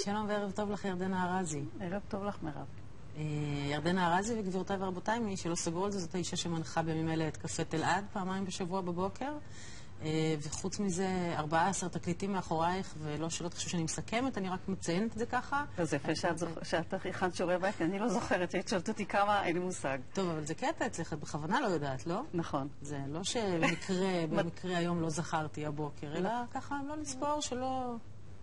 שלום וערב טוב לך, ירדנה ארזי. ערב טוב לך, מירב. ירדנה ארזי וגבירותיי ורבותיי, מי שלא סגרו על זה, זאת האישה שמנחה בימים אלה את קפה תלעד פעמיים בשבוע בבוקר. וחוץ מזה, 14 תקליטים מאחורייך, ולא שלא תחשוב שאני מסכמת, אני רק מציינת את זה ככה. אז יפה שאת הכנת שיעורי בית, אני לא זוכרת, שאת שואלת אותי כמה, אין לי מושג. טוב, אבל זה קטע אצלך, את בכוונה לא יודעת, לא? נכון. זה לא שבמקרה היום לא זכרתי הבוקר, אלא ככה לא לספור שלא...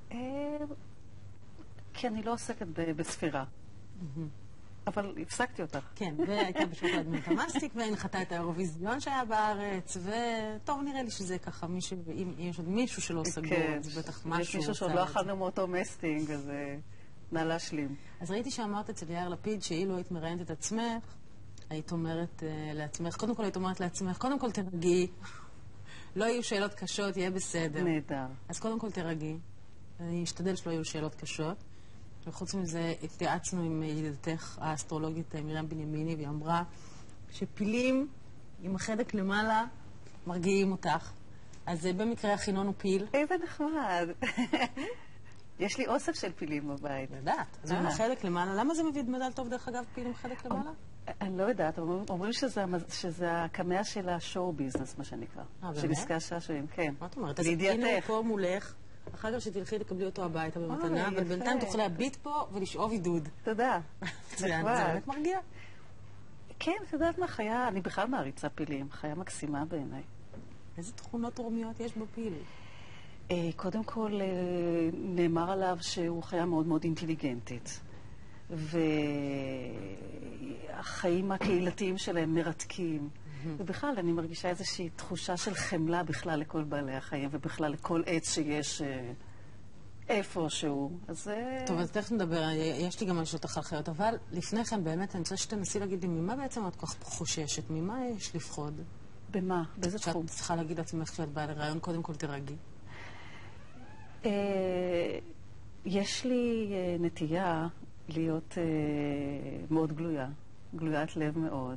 כי אני לא עוסקת בספירה. אבל הפסקתי אותך. כן, והייתה בשוקולד מנטמאסטיק, והנחתה את האירוויזיון שהיה בארץ, וטוב, נראה לי שזה ככה, אם יש עוד מישהו שלא סגור, זה בטח משהו. יש מישהו שעוד לא אכלנו מאותו מסטינג, אז נא להשלים. אז ראיתי שאמרת אצל יאיר לפיד, שאילו היית מראיינת את עצמך, היית אומרת לעצמך, קודם כל היית אומרת לעצמך, קודם כל תרגי, לא יהיו שאלות קשות, יהיה בסדר. נהדר. אז קודם כל תרגי, אני אשתדל שלא יהיו שאלות קשות. וחוץ מזה, התייעצנו עם ידידתך האסטרולוגית מרים בנימיני, והיא אמרה שפילים עם החדק למעלה מרגיעים אותך. אז במקרה החינון הוא פיל. איזה נחמד. יש לי אוסף של פילים בבית. לדעת. אז עם החדק למעלה, למה זה מביא מזל טוב דרך אגב פיל עם חדק למעלה? אני לא יודעת, אומרים שזה הקמע של השואו ביזנס, מה שנקרא. של עסקי השעשועים, כן. מה את אומרת? אז הנה הוא פה מולך. אחר כך שתלכי תקבלי אותו הביתה במתנה, אבל בינתיים תוכל להביט פה ולשאוב עידוד. תודה. זה באמת מרגיע. כן, את יודעת מה, חיה, אני בכלל מעריצה פילים, חיה מקסימה בעיניי. איזה תכונות תורמיות יש בפיל? קודם כל, נאמר עליו שהוא חיה מאוד מאוד אינטליגנטית. והחיים הקהילתיים שלהם מרתקים. ובכלל, אני מרגישה איזושהי תחושה של חמלה בכלל לכל בעלי החיים, ובכלל לכל עץ שיש איפשהו. אז... טוב, אז תכף נדבר, יש לי גם על שאלות על חיות, אבל לפני כן באמת אני רוצה שתנסי להגיד לי, ממה בעצם את כל כך חוששת? ממה יש לפחוד? במה? באיזה תחום? שאת צריכה להגיד לעצמך שאת באה לרעיון, קודם כל תרגי. יש לי נטייה להיות מאוד גלויה, גלוית לב מאוד.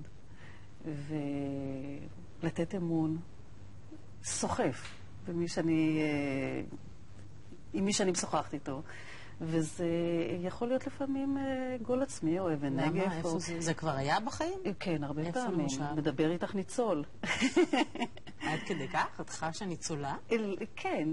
ולתת אמון סוחף עם מי שאני משוחחת איתו. וזה יכול להיות לפעמים גול עצמי או אבן נגף. למה? איפה זה כבר היה בחיים? כן, הרבה פעמים. מדבר איתך ניצול. עד כדי כך? את חשה ניצולה? כן,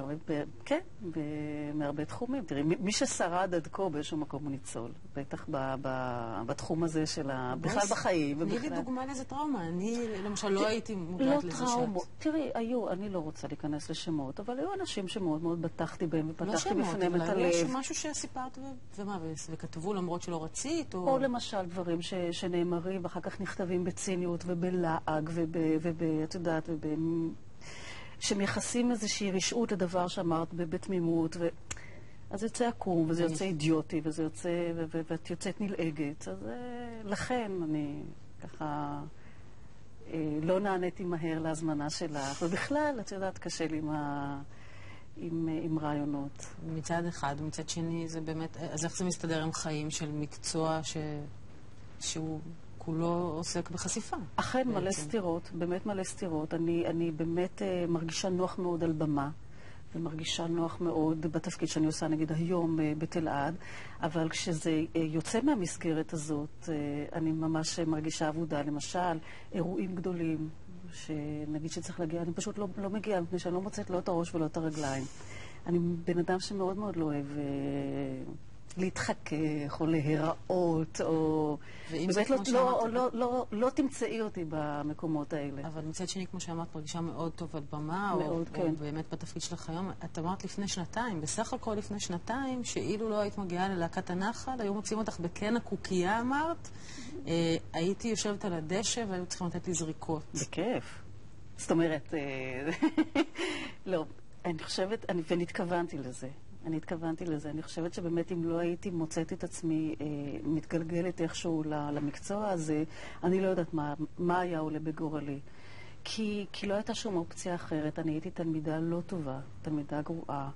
מהרבה תחומים. תראי, מי ששרד עד כה באיזשהו מקום הוא ניצול. בטח בתחום הזה של בכלל בחיים. תני לי דוגמה לאיזה טראומה. אני למשל לא הייתי מודעת לזה שאת. תראי, אני לא רוצה להיכנס לשמות, אבל היו אנשים שמאוד מאוד בטחתי בהם ופתחתי בפניהם את הלב. לא שמות, אבל משהו שסיפרת ומה, וכתבו למרות שלא רצית? או למשל דברים שנאמרים ואחר כך נכתבים בציניות ובלעג את יודעת, שמייחסים איזושהי רשעות לדבר שאמרת בתמימות, אז זה יוצא עקום, וזה יוצא אידיוטי, ואת יוצאת נלעגת. אז לכן אני ככה לא נעניתי מהר להזמנה שלך, ובכלל, את יודעת, קשה לי עם רעיונות. מצד אחד, ומצד שני, זה באמת, אז איך זה מסתדר עם חיים של מקצוע שהוא כולו עוסק בחשיפה? אכן מלא סתירות, באמת מלא סתירות. אני באמת מרגישה נוח מאוד על במה, ומרגישה נוח מאוד בתפקיד שאני עושה, נגיד היום בתלעד, אבל כשזה יוצא מהמסגרת הזאת, אני ממש מרגישה עבודה. למשל, אירועים גדולים, שנגיד שצריך להגיע, אני פשוט לא מגיעה, מפני שאני לא מוצאת לא את הראש ולא את הרגליים. אני בן אדם שמאוד מאוד לא אוהב להתחכך או להיראות, או... באמת לא תמצאי אותי במקומות האלה. אבל מצד שני, כמו שאמרת, מרגישה מאוד טוב על במה, או באמת בתפקיד שלך היום. את אמרת לפני שנתיים, בסך הכל לפני שנתיים, שאילו לא היית מגיעה ללהקת הנחל, היו מוצאים אותך בקן הקוקייה, אמרת, הייתי יושבת על הדשא והיו צריכים לתת לי זריקות. בכיף. זאת אומרת, לא, אני חושבת, ונתכוונתי לזה. אני חושבת שבאמת אם לא הייתי מוצאת את עצמי מתגלגלת איכשהו למקצוע הזה, אני לא יודעת מה היה עולה בגורלי. כי לא הייתה שום אופציה אחרת. אני הייתי תלמידה לא טובה, תלמידה גרועה.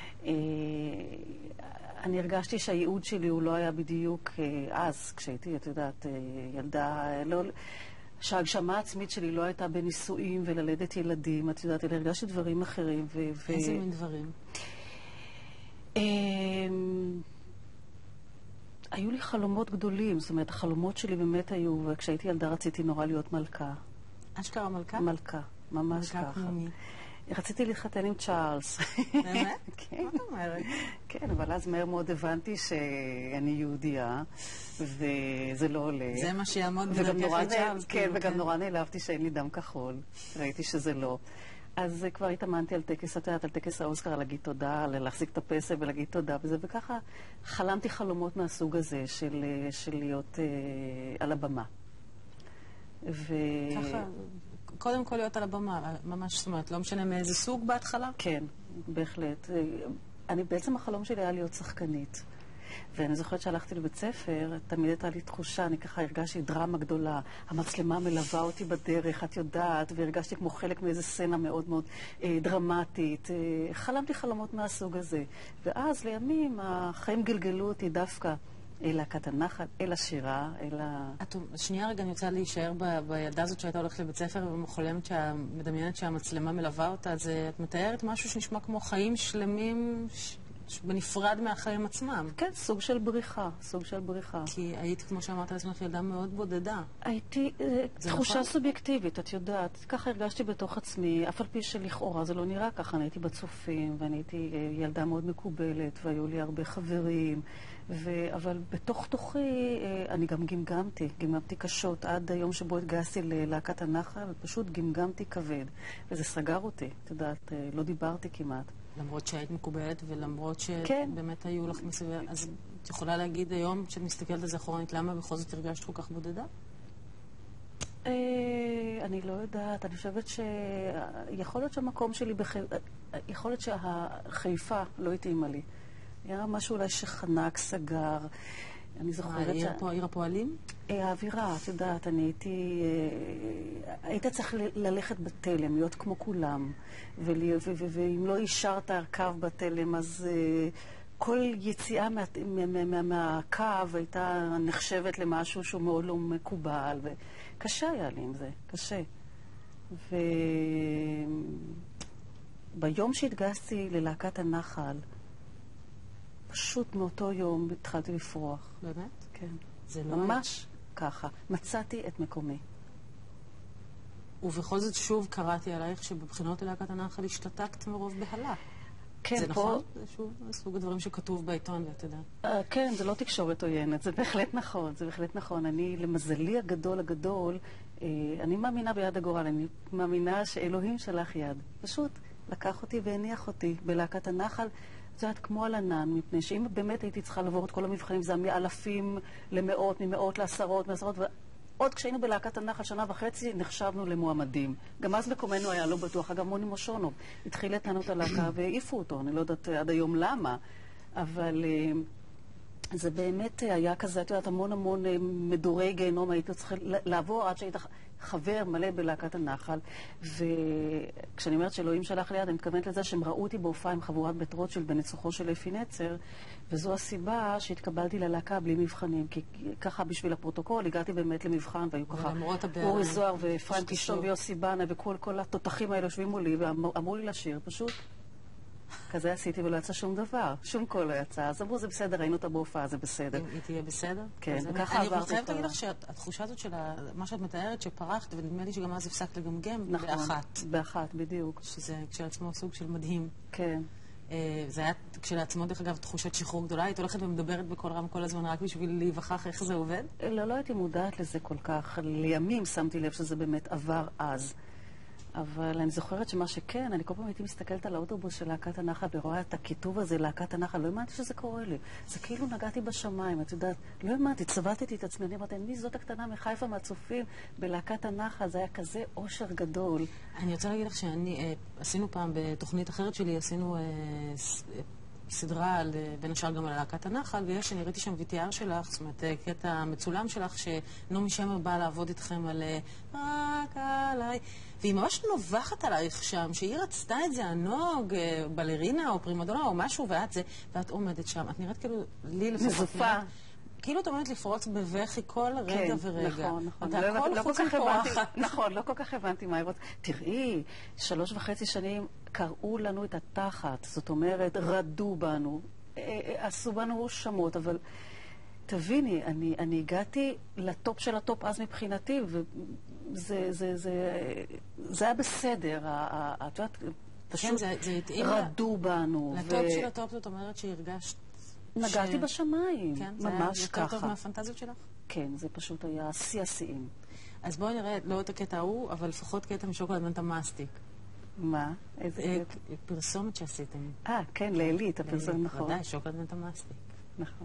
אני הרגשתי שהייעוד שלי הוא לא היה בדיוק אז, כשהייתי, את יודעת, ילדה, שההגשמה העצמית שלי לא הייתה בנישואים וללדת ילדים, את יודעת, אלא הרגשתי דברים אחרים. איזה מין דברים? היו לי חלומות גדולים, זאת אומרת, החלומות שלי באמת היו, וכשהייתי ילדה רציתי נורא להיות מלכה. אשכרה מלכה? מלכה, ממש מלכה ככה. פנימי. רציתי להתחתן עם צ'ארלס. באמת? כן. מה את אומרת? כן, אבל אז מהר מאוד הבנתי שאני יהודייה, וזה לא עולה. זה מה שיעמוד בדרכך לצ'ארלס. כן, וגם נורא נעלבתי שאין לי דם כחול. ראיתי שזה לא. אז כבר התאמנתי על טקס, את יודעת, על טקס האוסקר, להגיד תודה, להחזיק את הפסל ולהגיד תודה וזה, וככה חלמתי חלומות מהסוג הזה של להיות על הבמה. ככה, קודם כל להיות על הבמה, ממש, זאת אומרת, לא משנה מאיזה סוג בהתחלה? כן, בהחלט. בעצם החלום שלי היה להיות שחקנית. ואני זוכרת שהלכתי לבית ספר, תמיד הייתה לי תחושה, אני ככה הרגשתי דרמה גדולה. המצלמה מלווה אותי בדרך, את יודעת, והרגשתי כמו חלק מאיזו סצנה מאוד מאוד דרמטית. חלמתי חלומות מהסוג הזה. ואז לימים החיים גלגלו אותי דווקא אל להקת הנחל, אל השירה, אל ה... שנייה רגע, אני רוצה להישאר בילדה הזאת שהייתה הולכת לבית ספר ומחולמת, מדמיינת שהמצלמה מלווה אותה, אז את מתארת משהו שנשמע כמו חיים שלמים בנפרד מהחיים עצמם. כן, סוג של בריחה, סוג של בריחה. כי היית, כמו שאמרת לעצמך, ילדה מאוד בודדה. הייתי, תחושה סובייקטיבית, את יודעת. ככה הרגשתי בתוך עצמי, אף על פי שלכאורה זה לא נראה ככה. אני הייתי בצופים, ואני הייתי ילדה מאוד מקובלת, והיו לי הרבה חברים. אבל בתוך תוכי אני גם גמגמתי קשות עד היום שבו התגייסתי ללהקת הנחל, פשוט גמגמתי כבד. וזה סגר אותי, את יודעת, לא דיברתי כמעט. למרות שהיית מקובלת ולמרות שבאמת היו לך מסביב, אז את יכולה להגיד היום, כשאת מסתכלת על זה אחורנית, למה בכל זאת הרגשת כל כך בודדה? אני לא יודעת, אני חושבת יכול להיות שהמקום שלי יכול להיות שהחיפה לא התאימה לי. היה משהו אולי שחנק, סגר. אני זוכרת עיר הפועלים? האווירה, את יודעת, אני הייתי צריך ללכת בתלם, להיות כמו כולם. ואם לא אישרת קו בתלם, אז כל יציאה מהקו הייתה נחשבת למשהו שהוא מאוד לא מקובל. וקשה היה לי עם זה, קשה. וביום שהתגייסתי ללהקת הנחל, פשוט מאותו יום התחלתי לפרוח. באמת? כן. זה לא... ממש ככה. מצאתי את מקומי. ובכל זאת שוב קראתי עלייך שבבחינות ללהקת הנחל השתתקת מרוב בהלה. כן, זה נכון? זה שוב סוג הדברים שכתוב בעיתון, ואת יודעת. כן, זה לא תקשורת עוינת, זה בהחלט נכון, זה בהחלט נכון. אני, למזלי הגדול, אני מאמינה ביד הגורל, אני מאמינה שאלוהים שלח יד. פשוט לקח אותי והניח אותי בלהקת הנחל. את יודעת, כמו על ענן, מפני שאם באמת הייתי צריכה לעבור את כל המבחנים, זה מאלפים למאות, ממאות לעשרות, ועוד כשהיינו בלהקת הנחל 1.5 נחשבנו למועמדים. גם אז מקומנו היה לא בטוח. אגב, מוני מושונוב התחיל איתנו את הלהקה והעיפו אותו. אני לא יודעת עד היום למה, אבל זה באמת היה כזה, את יודעת, המון מדורי גיהנום הייתי צריכה לעבור עד שהיית חבר מלא בלהקת הנחל. וכשאני אומרת שאלוהים שלח ליד, אני מתכוונת לזה שהם ראו אותי בהופעה עם חבורת בית רוטשילד בניצוחו של אפי נצר, וזו הסיבה שהתקבלתי ללהקה בלי מבחנים, כי ככה בשביל הפרוטוקול הגעתי באמת למבחן, והיו ככה אורי זוהר ואפרים קישון ויוסי בנה וכל התותחים האלה יושבים מולי ואמרו לי לשיר, פשוט כזה עשיתי ולא יצא שום דבר, שום קול לא יצא. אז אמרו, זה בסדר, ראינו אותה בהופעה, זה בסדר. אם היא תהיה בסדר? כן, וככה עברתי. אני חייבת להגיד לך שהתחושה הזאת של מה שאת מתארת, שפרחת, ונדמה לי שגם אז הפסקת לגמגם באחת. באחת, בדיוק. שזה כשלעצמו סוג של מדהים. כן. זה היה כשלעצמו, דרך אגב, תחושת שחרור גדולה. היית הולכת ומדברת בקול רם כל הזמן רק בשביל להיווכח איך זה עובד? לא הייתי מודעת לזה כל כך. לימים שמתי לב שזה באמת עבר אז. אבל אני זוכרת שמה שכן, אני כל פעם הייתי מסתכלת על האוטובוס של להקת הנחל ורואה את הכיתוב הזה, להקת הנחל, לא האמנתי שזה קורה לי. זה כאילו נגעתי בשמיים, את יודעת, לא האמנתי, צבטתי את עצמי, אני אמרתי, מי זאת הקטנה מחיפה מהצופים בלהקת הנחל, זה היה כזה אושר גדול. אני רוצה להגיד לך עשינו פעם בתוכנית אחרת שלי, עשינו סדרה בין השאר גם על להקת הנחל, אני ראיתי שם VTR שלך, זאת אומרת, קטע מצולם שלך, שנעמי שמר באה לעבוד איתכם על רק עליי, והיא ממש נובחת עלייך שם, שהיא רצתה את זה, הנוג, בלרינה או פרימדונה או משהו, ואת עומדת שם. את נראית כאילו, לי לפחות. מזופה. כאילו את עומדת לפרוץ בבכי כל רגע ורגע. נכון, נכון. אתה הכל חוץ מפורחת. נכון, לא כל כך הבנתי מה היא רוצה. תראי, 3.5 שנים קראו לנו את התחת, זאת אומרת, רדו בנו. עשו בנו שמות, אבל תביני, אני הגעתי לטופ של הטופ אז מבחינתי, זה היה בסדר. את יודעת, פשוט רדו בנו. לטופ של הטופ זאת אומרת שהרגשת... נגעתי בשמיים, ממש זה ככה. יותר טוב מהפנטזיות שלך? כן, זה פשוט היה שיא השיאים. אז בואי נראה, לא את הקטע ההוא, אבל לפחות קטע משוקולד מנטה מסטיק. מה? איזה קטע? פרסומת שעשיתם. כן, לעילית, הפרסומת, נכון. ודאי, שוקולד מנטה מסטיק. נכון.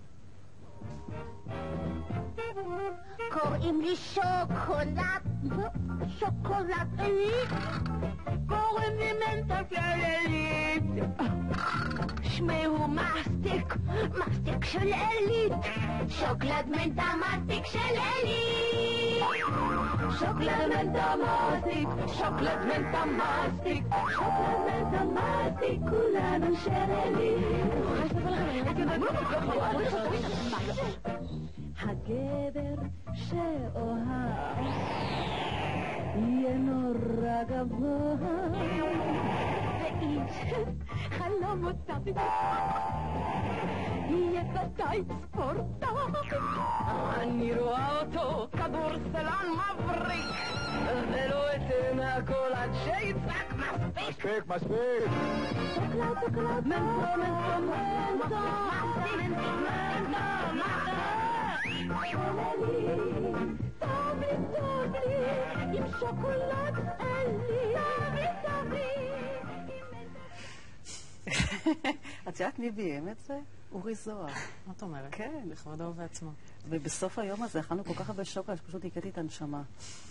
קוראים לי שוקולד, שוקולד עילית, קוראים לי מנטה של עילית. שמי הוא מסטיק, מסטיק של עילית, שוקולד מנטה מסטיק של עילית. שוקולד מנטה מסטיק, שוקולד מנטה מסטיק, שוקולד מנטה מסטיק, כולנו של עילית. הגבר שאוהב יהיה נורא גבוה ואיש חלומותיו יהיה ודאי ספורטאי. אני רואה אותו כדורסלן מבריק ולא אתן מהכל עד שיצעק מספיק. מספיק. שוקולד, שוקולד, מנטו, מנטו, מנטו, טוב לי, עם שוקולד עלי, טוב לי. את יודעת מי ביים את זה? אורי זוהר. מה את אומרת? כן. לכבודו ובעצמו. ובסוף היום הזה אכלנו כל כך הרבה שוקולד, שפשוט הכיתי את הנשמה.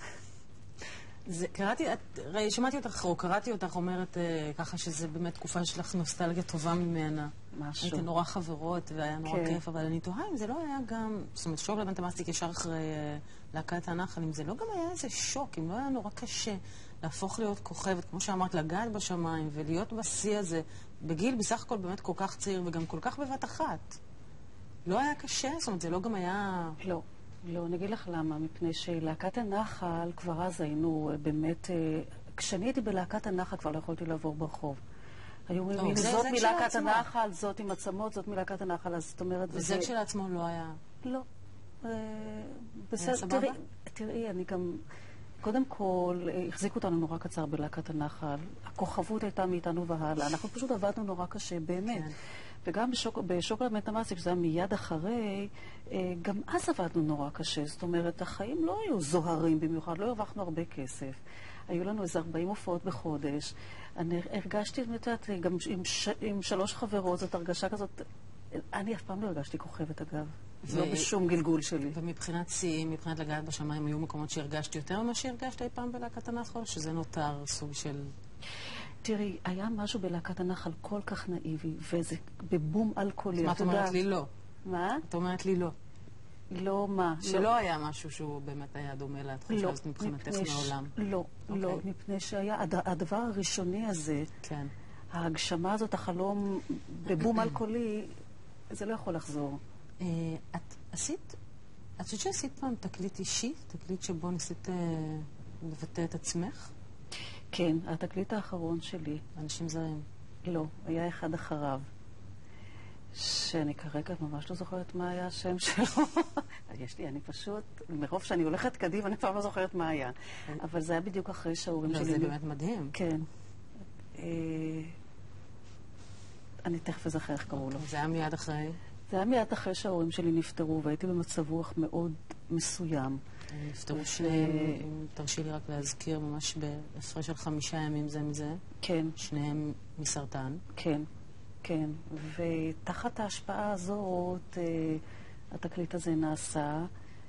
קראתי, שמעתי אותך, או קראתי אותך אומרת ככה שזה באמת תקופה שלך נוסטלגיה טובה ממנה. משהו. הייתם נורא חברות והיה נורא כיף, אבל אני תוהה אם זה לא היה גם, זאת אומרת, שוקולד מנטה מסטיק ישר אחרי להקת הנחל, אם זה לא גם היה איזה שוק, אם לא היה נורא קשה להפוך להיות כוכבת, כמו שאמרת, לגעת בשמיים ולהיות בשיא הזה, בגיל בסך הכל באמת כל כך צעיר וגם כל כך בבת אחת. לא היה קשה? זאת אומרת, זה לא גם היה... לא. לא, אני אגיד לך למה, מפני שלהקת הנחל, כבר אז היינו באמת, כשאני הייתי בלהקת הנחל כבר לא יכולתי לעבור ברחוב. היו אומרים, זאת מלהקת הנחל, זאת עם עצמות, זאת מלהקת הנחל, אז זאת אומרת... וזה כשלעצמו לא היה... לא. היה סבבה? תראי, אני גם... קודם כל, החזיקו אותנו נורא קצר בלהקת הנחל. הכוכבות הייתה מאיתנו והלאה. אנחנו פשוט עבדנו נורא קשה, באמת. וגם בשוקולד מנטה מסטיק, שזה היה מיד אחרי, גם אז עבדנו נורא קשה. זאת אומרת, החיים לא היו זוהרים במיוחד, לא הרווחנו הרבה כסף. היו לנו איזה 40 הופעות בחודש. אני הרגשתי, גם עם 3 חברות, זאת הרגשה כזאת, אני אף פעם לא הרגשתי כוכבת, אגב. לא בשום גלגול שלי. ומבחינת שיאים, מבחינת לגעת בשמיים, היו מקומות שהרגשתי יותר ממה שהרגשת אי פעם בלהקת הנחל, שזה נותר סוג של... תראי, היה משהו בלהקת הנחל כל כך נאיבי, וזה בבום אלכוהולי. מה את אומרת לי לא? מה? את אומרת לי לא. לא מה? שלא היה משהו שהוא באמת היה דומה לתחושה הזאת מבחינתך מעולם. לא, לא, מפני שהיה, הדבר הראשוני הזה, ההגשמה הזאת, החלום בבום אלכוהולי, זה לא יכול לחזור. את חושבת שעשית פעם תקליט אישי? תקליט שבו ניסית לבטא את עצמך? כן, התקליט האחרון שלי. אנשים זרים? לא, היה אחד אחריו. שאני כרגע ממש לא זוכרת מה היה השם שלו. אני פשוט, מרוב שאני הולכת קדימה, אני כבר לא זוכרת מה היה. אבל זה היה בדיוק אחרי שההורים שלי... זה באמת מדהים. כן. אני תכף אזכר איך קראו לו. זה היה מיד אחרי? זה היה מיד אחרי שההורים שלי נפטרו, והייתי במצב רוח מאוד מסוים. נפטרו שניהם, אם תרשי לי רק להזכיר, ממש בהפרש של 5 ימים זה מזה. כן. שניהם מסרטן. כן, כן. ותחת ההשפעה הזאת, התקליט הזה נעשה,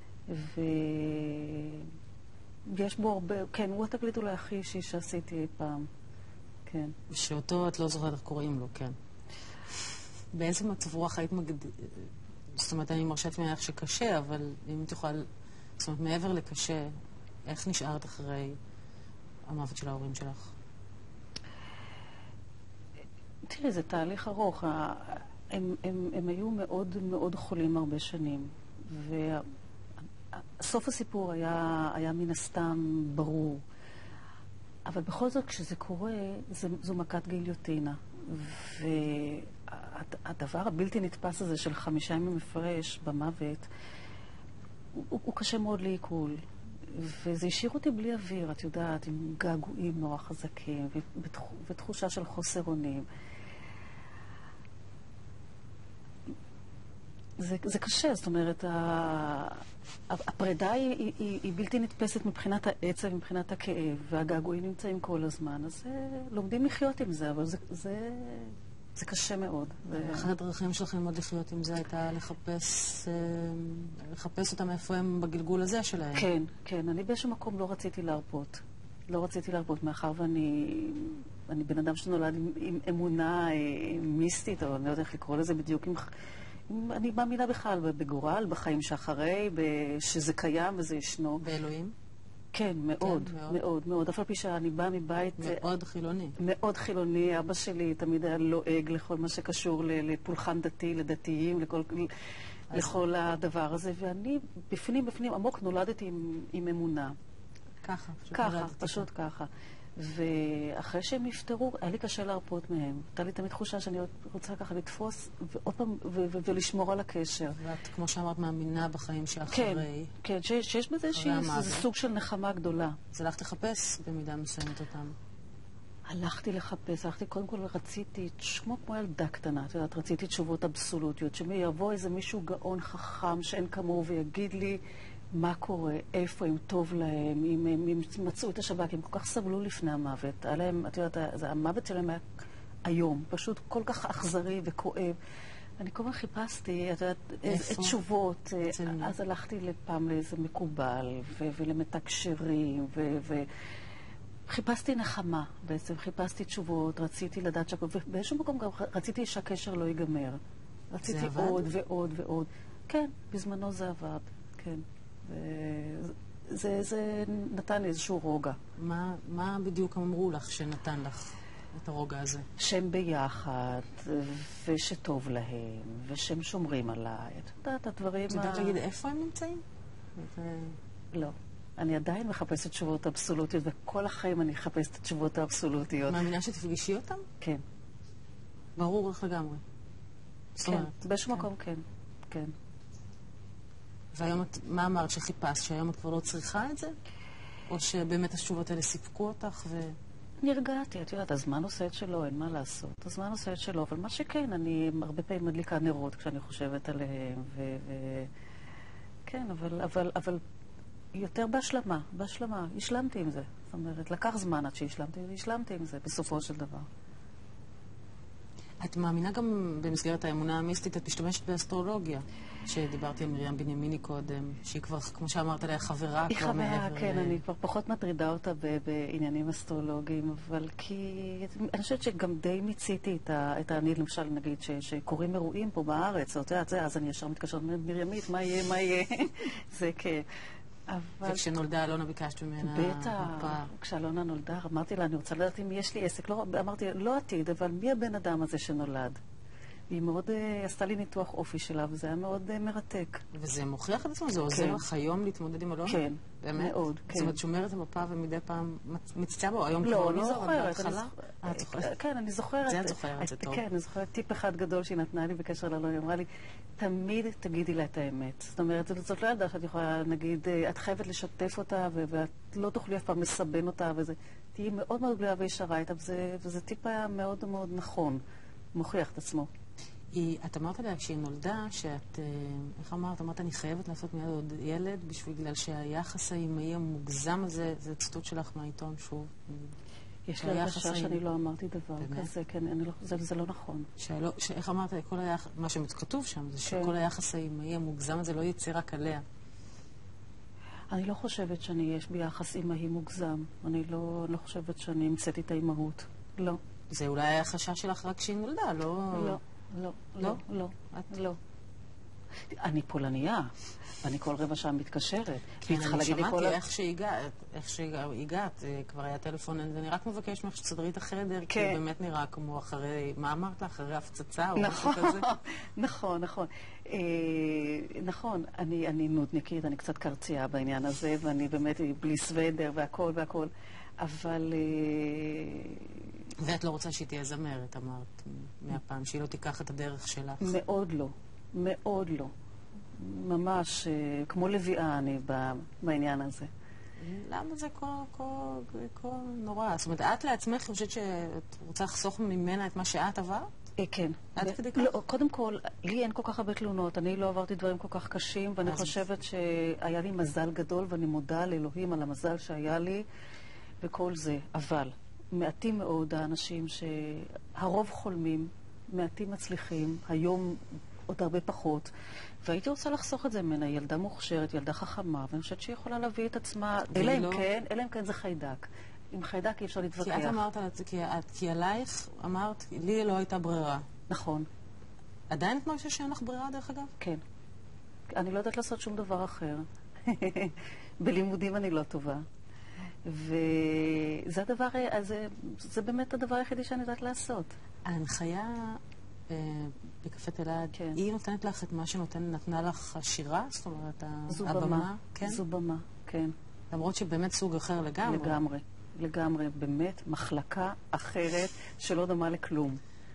ויש בו הרבה, כן, הוא התקליט אולי הכי אישי שעשיתי אי פעם. כן. שאותו את לא זוכרת איך קוראים לו, כן. באיזה מצב רוח היית זאת אומרת, אני מרשה לעצמי איך שקשה, אבל אם תוכל... זאת אומרת, מעבר לקשה, איך נשארת אחרי המוות של ההורים שלך? תראי, זה תהליך ארוך. הם היו מאוד מאוד חולים הרבה שנים. וסוף הסיפור היה מן הסתם ברור. אבל בכל זאת, כשזה קורה, זו מכת גיליוטינה. הדבר הבלתי נתפס הזה של 5 ימים הפרש במוות, הוא קשה מאוד לעיכול. וזה השאיר אותי בלי אוויר, את יודעת, עם געגועים נורא חזקים, ותחושה של חוסר אונים. זה קשה, זאת אומרת, הפרידה היא בלתי נתפסת מבחינת העצב, מבחינת הכאב, והגעגועים נמצאים כל הזמן, אז לומדים לחיות עם זה, אבל זה קשה מאוד. אחת הדרכים שלכם ללמוד לחיות עם זה הייתה לחפש אותם איפה הם בגלגול הזה שלהם. כן, כן. אני באיזשהו מקום לא רציתי להרפות. לא רציתי להרפות, מאחר ואני בן אדם שנולד עם אמונה מיסטית, או אני לא יודע איך לקרוא לזה בדיוק, אני מאמינה בכלל בגורל, בחיים שאחרי, שזה קיים וזה ישנו. באלוהים? כן, מאוד, מאוד, מאוד. אף על פי שאני באה מבית... מאוד חילוני. מאוד חילוני. אבא שלי תמיד היה לועג לכל מה שקשור לפולחן דתי, לדתיים, לכל הדבר הזה. ואני בפנים עמוק נולדתי עם אמונה. ככה. ככה, פשוט ככה. ואחרי שהם נפטרו, היה לי קשה להרפות מהם. הייתה לי תמיד תחושה שאני רוצה ככה לתפוס ועוד פעם ולשמור על הקשר. ואת, כמו שאמרת, מאמינה בחיים שאחרי. כן, שיש בזה איזה סוג של נחמה גדולה. אז הלכת לחפש במידה מסוימת אותם. הלכתי קודם כל רציתי, כמו ילדה קטנה, את יודעת, רציתי תשובות אבסולוטיות, שיבוא איזה מישהו גאון חכם שאין כמוהו ויגיד לי מה קורה, איפה הם טוב להם, אם הם מצאו את השב"כ, הם כל כך סבלו לפני המוות. עליהם, את יודעת, המוות שלהם היה היום, פשוט כל כך אכזרי וכואב. אני כל כך חיפשתי, את יודעת, תשובות. אז הלכתי לפעם לאיזה מקובל, ולמתקשרים, חיפשתי נחמה בעצם, חיפשתי תשובות, רציתי לדעת ובאיזשהו מקום גם רציתי שהקשר לא ייגמר. רציתי עוד ועוד ועוד. כן, בזמנו זה עבד, כן. זה נתן לי איזשהו רוגע. מה בדיוק אמרו לך שנתן לך את הרוגע הזה? שהם ביחד, ושטוב להם, ושהם שומרים עליי. את יודעת, הדברים... את יודעת להגיד איפה הם נמצאים? לא. אני עדיין מחפשת תשובות אבסולוטיות, וכל החיים אני מחפשת את התשובות האבסולוטיות. מאמינה שתפגשי אותם? כן. ברור לך לגמרי. כן, באיזשהו מקום כן. כן. והיום מה אמרת שחיפשת? שהיום את כבר לא צריכה את זה? או שבאמת התשובות האלה סיפקו אותך נרגעתי, את יודעת, הזמן עושה את שלו, אין מה לעשות. הזמן עושה את שלו, אבל מה שכן, אני הרבה פעמים מדליקה נרות כשאני חושבת עליהם, כן, אבל יותר בהשלמה, השלמתי עם זה. זאת אומרת, לקח זמן עד שהשלמתי עם זה, בסופו של דבר. את מאמינה גם במסגרת האמונה המיסטית, את משתמשת באסטרולוגיה, שדיברתי על מרים בנימיני קודם, שהיא כבר, כמו שאמרת עליה, חברה כבר מעבר. היא חברה, כן, אני כבר פחות מטרידה אותה בעניינים אסטרולוגיים, אבל אני חושבת שגם די מיציתי את אני, למשל, נגיד, שקוראים אירועים פה בארץ, אז אני ישר מתקשרת מרימית, מה יהיה? זה כן. וכשנולדה אלונה ביקשת ממנה בטח, כשאלונה נולדה, אמרתי לה, אני רוצה לדעת אם יש לי עסק. אמרתי, לא עתיד, אבל מי הבן אדם הזה שנולד? היא מאוד עשתה לי ניתוח אופי שלה, וזה היה מאוד מרתק. וזה מוכיח את עצמו? זה עוזר לך היום להתמודד עם אלונה? כן, באמת? מאוד, כן. זאת אומרת, שומרת המפה ומדי פעם מציצה בו? היום לא, כבר אני זוכרת. כן, אני זוכרת. זה את זוכרת, זה טוב. כן, אני זוכרת טיפ אחד גדול שהיא נתנה לי בקשר לאלונה. היא אמרה לי, תמיד תגידי לה את האמת. זאת אומרת, זאת לא ילדה שאת יכולה, נגיד, את חייבת לשתף אותה, ואת לא תוכלי אף פעם לסבן אותה, וזה תהיי מאוד מאוד גלויה וישרה איתה, וזה טיפ היה מאוד מאוד נכון, מוכיח את עצמו. את אמרת עליה כשהיא נולדה, שאת, איך אמרת? אמרת, אני חייבת לעשות מיד עוד ילד, בגלל שהיחס האימהי המוגזם הזה, זה ציטוט שלך מהעיתון שוב. יש לי הרגשה שאני לא אמרתי דבר כזה, כן, זה לא נכון. איך אמרת, מה שכתוב שם, זה שכל היחס האימהי המוגזם הזה לא יצא רק עליה. אני לא חושבת יש בי יחס אימהי מוגזם. אני לא חושבת שאני המצאתי את האימהות. לא. זה אולי היה חשש שלך רק כשהיא נולדה, לא? לא. אני פולניה, ואני כל רבע שעה מתקשרת. כן, אני שמעתי איך שהגעת, כבר היה טלפון, אני רק מבקש ממך שתסדרי את החדר, כי הוא באמת נראה כמו אחרי, מה אמרת לה? אחרי הפצצה או משהו כזה? נכון, אני נודניקית, אני קצת קרצייה בעניין הזה, ואני באמת בלי סוודר והכל, אבל... ואת לא רוצה שהיא תהיה זמרת, אמרת מהפעם, שהיא לא תיקח את הדרך שלך. מאוד לא. מאוד לא. ממש כמו לביאה אני בעניין הזה. למה זה כה נורא? זאת אומרת, את לעצמך חושבת שאת רוצה לחסוך ממנה את מה שאת עברת? כן. עד כדי כך? לא, קודם כל, לי אין כל כך הרבה תלונות. אני לא עברתי דברים כל כך קשים, ואני חושבת שהיה לי מזל גדול, ואני מודה לאלוהים על המזל שהיה לי וכל זה. אבל מעטים מאוד האנשים שהרוב חולמים, מעטים מצליחים, היום עוד הרבה פחות, והייתי רוצה לחסוך את זה ממנה. ילדה מוכשרת, ילדה חכמה, ואני חושבת שהיא יכולה להביא את עצמה, אלא אם כן זה חיידק. עם חיידק אי אפשר להתווכח. כי את אמרת על זה, כי עלייך אמרת, לי לא הייתה ברירה. נכון. עדיין את מרגישה שאין לך ברירה, דרך אגב? כן. אני לא יודעת לעשות שום דבר אחר. בלימודים אני לא טובה. וזה הדבר, זה באמת הדבר היחידי שאני יודעת לעשות. ההנחיה בקפה תלעד, היא נותנת לך את מה שנתנה לך השירה? זאת אומרת, הבמה? זו במה, כן. למרות שבאמת סוג אחר לגמרי. לגמרי, לגמרי. באמת מחלקה אחרת שלא דומה לכלום.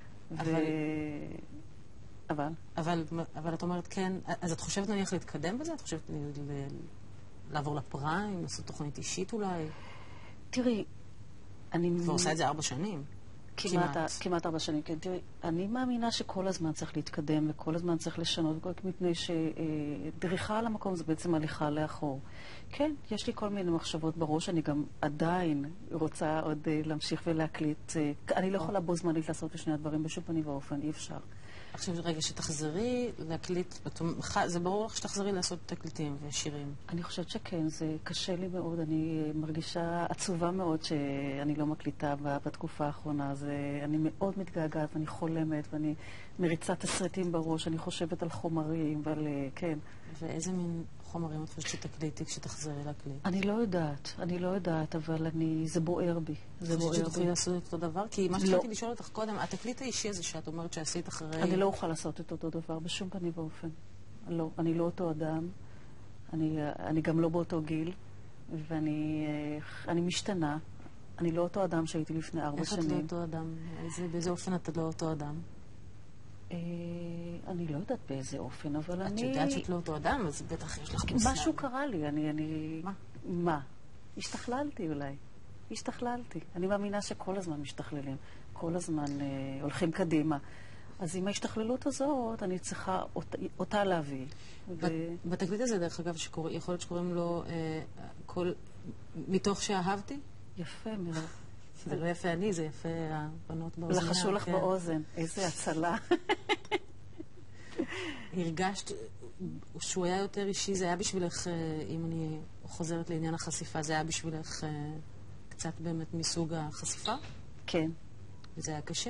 אבל את אומרת כן, אז את חושבת נניח להתקדם בזה? את חושבת לעבור לפריים, לעשות תוכנית אישית אולי? תראי, אני... ועושה את זה 4 שנים. כמעט 4 שנים, כן. תראי, אני מאמינה שכל הזמן צריך להתקדם וכל הזמן צריך לשנות, מפני שדריכה על המקום זה בעצם הליכה לאחור. כן, יש לי כל מיני מחשבות בראש, אני גם עדיין רוצה עוד להמשיך ולהקליט. אני לא יכולה בו זמנית לעשות לשני הדברים בשום פנים ואופן, אי אפשר. עכשיו רגע, שתחזרי להקליט, זה ברור לך שתחזרי לעשות תקליטים ושירים. אני חושבת שכן, זה קשה לי מאוד, אני מרגישה עצובה מאוד שאני לא מקליטה בתקופה האחרונה, אני מאוד מתגעגעת ואני חולמת ואני מריצה תסריטים בראש, אני חושבת על חומרים ועל, כן. ואיזה מין חומרים את חושבת שתקליטי כשתחזרי להקליט? אני לא יודעת, אבל זה בוער בי. זה בוער בי. שתוכלי לעשות את אותו דבר? כי מה שרציתי לשאול אותך קודם, התקליט האישי הזה שאת אומרת שעשית אחרי... אני לא אוכל לעשות את אותו דבר בשום פנים ואופן. לא, אני לא אותו אדם, אני גם לא באותו גיל, ואני משתנה. אני לא אותו אדם שהייתי לפני 4 שנים. איך את לא אותו אדם? באיזה אופן אתה לא אותו אדם? אני לא יודעת באיזה אופן, אבל אני... את יודעת שאת לא אותו אדם, אז בטח יש לך מושג. משהו קרה לי, מה? מה? השתכללתי אולי. השתכללתי. אני מאמינה שכל הזמן משתכללים. כל הזמן הולכים קדימה. אז עם ההשתכללות הזאת, אני צריכה אותה להביא. בתקליט הזה, דרך אגב, יכול להיות שקוראים לו מתוך שאהבתי? יפה מאוד. זה לא יפה אני, זה יפה הבנות באוזן. לחשו לך באוזן. איזה הצלה. הרגשת שהוא היה יותר אישי, זה היה בשבילך, אם אני חוזרת לעניין החשיפה, זה היה בשבילך קצת באמת מסוג החשיפה? כן. וזה היה קשה?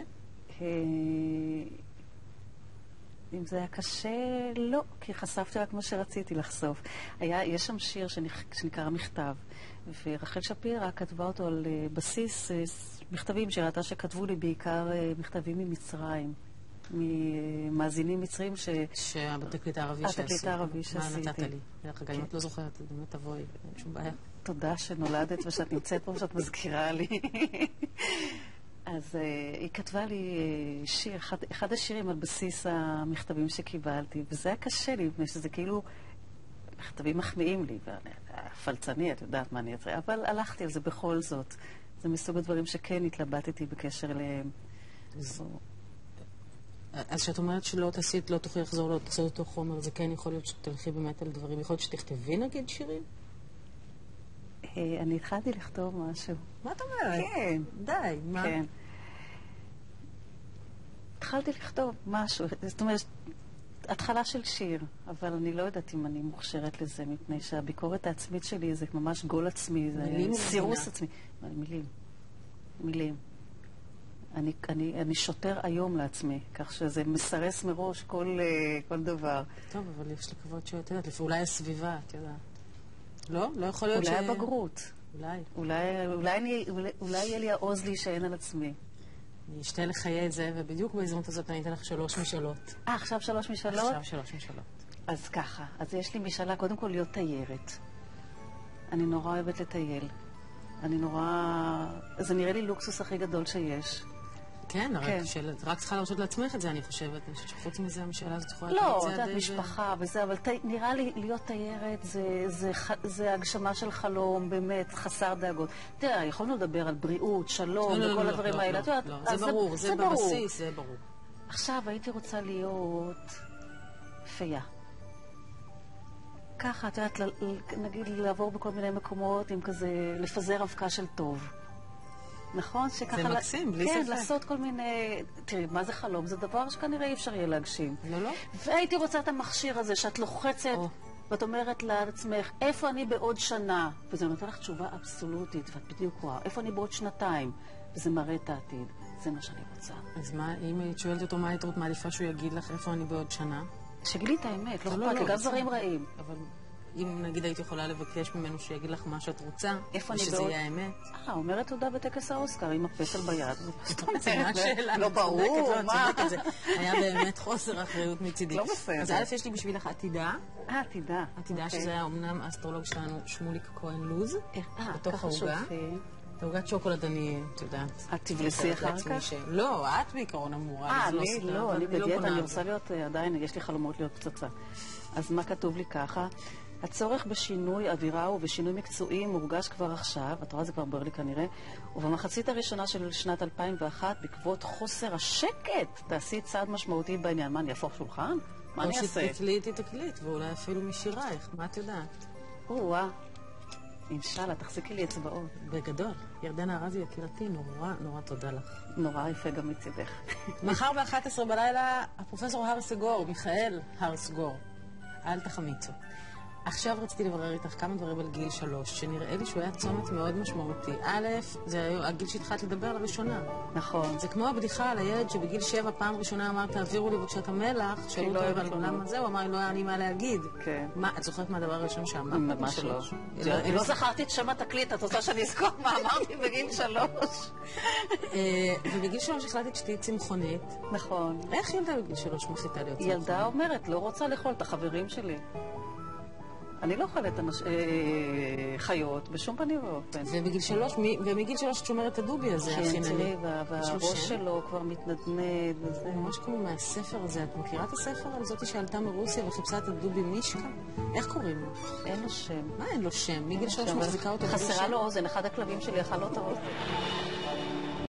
אם זה היה קשה, לא, כי חשפתי רק מה שרציתי לחשוף. יש שם שיר שנקרא מכתב, ורחל שפירא כתבה אותו על בסיס מכתבים שראתה שכתבו לי בעיקר מכתבים ממצרים, ממאזינים מצרים שהתקליט הערבי שעשיתי. התקליט הערבי שעשיתי. מה נתת לי? דרך אגב, אם את לא זוכרת, באמת תבואי, אין שום בעיה. תודה שנולדת ושאת נמצאת פה ושאת מזכירה לי. אז היא כתבה לי שיר, אחד השירים על בסיס המכתבים שקיבלתי, וזה היה קשה לי, מפני שזה כאילו מכתבים מחמיאים לי, פלצני, את יודעת מה אני אצרה, אבל הלכתי על זה בכל זאת. זה מסוג הדברים שכן התלבטתי בקשר אליהם. אז שאת אומרת שלא תעשית, לא תוכלי לחזור לעשות אותו חומר, זה כן יכול להיות שתלכי באמת על דברים, יכול להיות שתכתבי נגיד שירים? אני התחלתי לכתוב משהו. מה את אומרת? כן. די, מה? כן. התחלתי לכתוב משהו, זאת אומרת, התחלה של שיר, אבל אני לא יודעת אם אני מוכשרת לזה, מפני שהביקורת העצמית שלי זה ממש גול עצמי, זה סירוס עצמי. מילים. אני שוטר היום לעצמי, כך שזה מסרס מראש כל דבר. טוב, אבל יש לקוות שאת יודעת, אולי הסביבה, את יודעת. לא? לא יכול להיות אולי הבגרות. אולי. אולי יהיה לי העוז להישען על עצמי. אני אשתה לחיי את זה, ובדיוק בהזדמנות הזאת אני אתן לך 3 משאלות. עכשיו 3 משאלות? עכשיו 3 משאלות. אז ככה, אז יש לי משאלה, קודם כל להיות תיירת. אני נורא אוהבת לטייל. זה נראה לי לוקסוס הכי גדול שיש. כן, רק צריכה להרשות לעצמך את זה, אני חושבת. אני חושבת שחוץ מזה, המשאלה הזאת יכולה לא, את יודעת, משפחה וזה, אבל נראה לי להיות תיירת זה הגשמה של חלום, באמת, חסר דאגות. תראה, יכולנו לדבר על בריאות, שלום, וכל הדברים האלה. לא, זה ברור, זה בבסיס, זה ברור. עכשיו הייתי רוצה להיות פייה. ככה, את יודעת, נגיד לעבור בכל מיני מקומות עם כזה, לפזר אבקה של טוב. נכון? זה מקסים, בלי ספק. כן, לעשות כל מיני... תראי, מה זה חלום? זה דבר שכנראה אי אפשר יהיה להגשים. לא. והייתי רוצה את המכשיר הזה, שאת לוחצת, ואת אומרת לעצמך, איפה אני בעוד שנה? וזה נותן לך תשובה אבסולוטית, ואת בדיוק רואה, איפה אני בעוד שנתיים? וזה מראה את העתיד. זה מה שאני רוצה. אז מה, אם היית שואלת אותו מה היית מעדיפה שהוא יגיד לך, איפה אני בעוד שנה? שגילי את האמת, לא אכפת לי, גם דברים רעים. אבל אם נגיד היית יכולה לבקש ממנו שיגיד לך מה שאת רוצה, ושזה יהיה האמת. אומרת תודה בטקס האוסקר עם הפסל ביד. זה מה שאלה. לא ברור, מה? היה באמת חוסר אחריות מצידי. לא בסדר. אז א', יש לי בשבילך עתידה. עתידה. עתידה שזה היה אמנם האסטרולוג שלנו, שמוליק כהן לוז. בתוך העוגה. את העוגת שוקולד אני, את יודעת. את תבלסי אחר כך? לא, את בעיקרון אמורה. אני בדיאטה, אני רוצה להיות עדיין, יש לי חלומות להיות פצצה. אז מה כתוב לי ככה? הצורך בשינוי אווירה ובשינוי מקצועי מורגש כבר עכשיו, את רואה זה כבר ברלי כנראה, ובמחצית הראשונה של שנת 2001, בעקבות חוסר השקט, תעשי צעד משמעותי בעניין. מה, אני אפוך שולחן? מה אני אעשה? או שתקליט, ואולי אפילו משירייך, מה את יודעת? אינשאללה, תחזיקי לי אצבעות. בגדול. ירדנה ארזי יקירתי, נורא תודה לך. נורא יפה גם מצידך. מחר ב-11 בלילה, הפרופסור הרסגור, מיכאל הרסגור. אל תחמיצו. עכשיו רציתי לברר איתך כמה דברים על גיל 3, שנראה לי שהוא היה צומת מאוד משמעותי. א', זה הגיל שהתחלת לדבר לראשונה. נכון. זה כמו הבדיחה על הילד שבגיל 7 פעם ראשונה אמר, תעבירו לי בבקשה את המלח, שאלו אותו על למה זה, הוא אמר לי, לא היה לי מה להגיד. כן. מה, את זוכרת מה הדבר הראשון שאמרת? ממש לא. לא זכרתי את שם התקליט, את רוצה שאני אזכור מה אמרתי בגיל 3. ובגיל 3 החלטת שתהיי צמחונית. נכון. איך ילדה בגיל 3 מחליטה להיות צמחונית? ילדה אומרת, לא רוצה לאכול את החברים שלי. אני לא אוכלת חיות בשום פנים ואופן. ומגיל 3 את שומרת את הדובי הזה, הכי נני. כן, והראש שלו כבר מתנדנד. זה ממש כמו מהספר הזה. את מכירה את הספר על זאתי שעלתה מרוסיה וחיפשה את הדובי מישקה? איך קוראים לו? אין לו שם. מה אין לו שם? מגיל 3 מחזיקה אותו. חסרה לו אוזן, אחד הכלבים שלי אכל לו את האוזן.